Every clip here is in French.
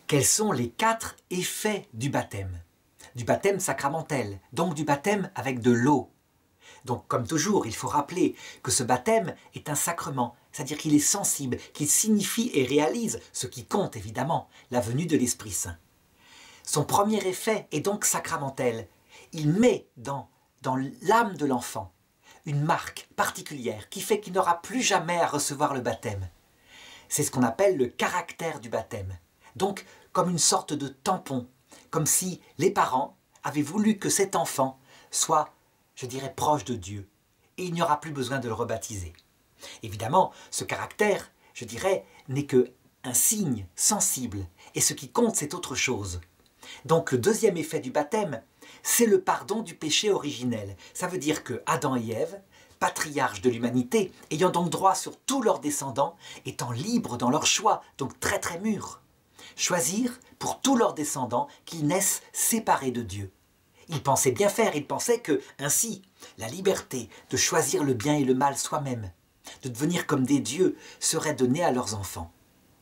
Quels sont les 4 effets du baptême? Du baptême sacramentel, donc du baptême avec de l'eau. Donc comme toujours, il faut rappeler que ce baptême est un sacrement, c'est-à-dire qu'il est sensible, qu'il signifie et réalise, ce qui compte évidemment, la venue de l'Esprit Saint. Son premier effet est donc sacramentel. Il met dans l'âme de l'enfant une marque particulière qui fait qu'il n'aura plus jamais à recevoir le baptême. C'est ce qu'on appelle le caractère du baptême. Donc comme une sorte de tampon, comme si les parents avaient voulu que cet enfant soit, je dirais, proche de Dieu. Et il n'y aura plus besoin de le rebaptiser. Évidemment, ce caractère, je dirais, n'est qu'un signe sensible. Et ce qui compte, c'est autre chose. Donc le deuxième effet du baptême, c'est le pardon du péché originel. Ça veut dire que Adam et Ève, patriarches de l'humanité, ayant donc droit sur tous leurs descendants, étant libres dans leur choix, donc très très mûrs, choisirent pour tous leurs descendants qu'ils naissent séparés de Dieu. Ils pensaient bien faire, ils pensaient que, ainsi, la liberté de choisir le bien et le mal soi-même, de devenir comme des dieux, serait donnée à leurs enfants.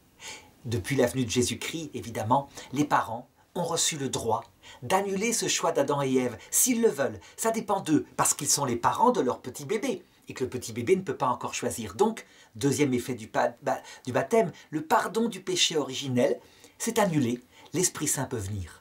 Depuis la venue de Jésus-Christ, évidemment, les parents ont reçu le droit d'annuler ce choix d'Adam et Ève, s'ils le veulent. Ça dépend d'eux, parce qu'ils sont les parents de leur petit bébé, et que le petit bébé ne peut pas encore choisir. Donc, deuxième effet du baptême, le pardon du péché originel, c'est annulé, l'Esprit Saint peut venir.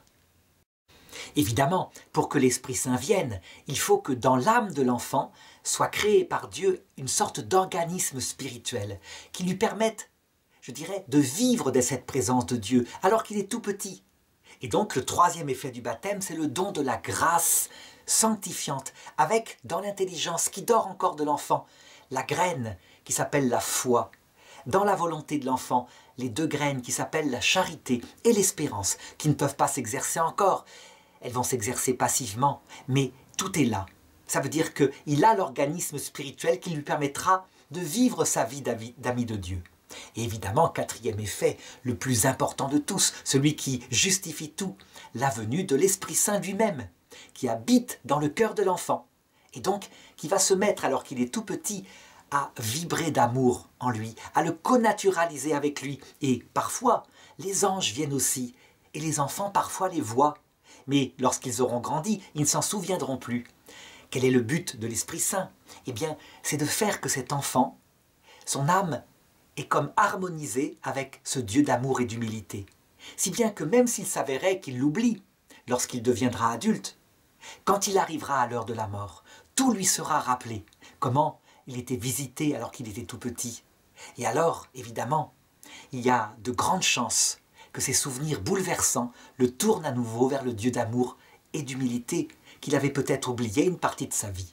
Évidemment, pour que l'Esprit Saint vienne, il faut que dans l'âme de l'enfant soit créé par Dieu une sorte d'organisme spirituel qui lui permette, je dirais, de vivre de cette présence de Dieu alors qu'il est tout petit. Et donc le troisième effet du baptême, c'est le don de la grâce sanctifiante, avec, dans l'intelligence qui dort encore de l'enfant, la graine qui s'appelle la foi. Dans la volonté de l'enfant, les 2 graines qui s'appellent la charité et l'espérance, qui ne peuvent pas s'exercer encore. Elles vont s'exercer passivement, mais tout est là. Ça veut dire qu'il a l'organisme spirituel qui lui permettra de vivre sa vie d'ami de Dieu. Et évidemment, quatrième effet, le plus important de tous, celui qui justifie tout, la venue de l'Esprit Saint lui-même, qui habite dans le cœur de l'enfant, et donc qui va se mettre, alors qu'il est tout petit, à vibrer d'amour en lui, à le connaturaliser avec lui. Et parfois, les anges viennent aussi, et les enfants parfois les voient. Mais lorsqu'ils auront grandi, ils ne s'en souviendront plus. Quel est le but de l'Esprit Saint? Eh bien, c'est de faire que cet enfant, son âme, est comme harmonisée avec ce Dieu d'amour et d'humilité. Si bien que même s'il s'avérait qu'il l'oublie, lorsqu'il deviendra adulte, quand il arrivera à l'heure de la mort, tout lui sera rappelé. Comment il était visité alors qu'il était tout petit. Et alors, évidemment, il y a de grandes chances que ces souvenirs bouleversants le tournent à nouveau vers le Dieu d'amour et d'humilité qu'il avait peut-être oublié une partie de sa vie.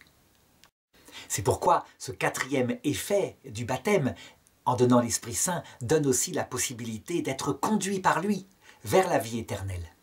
C'est pourquoi ce quatrième effet du baptême, en donnant l'Esprit Saint, donne aussi la possibilité d'être conduit par lui vers la vie éternelle.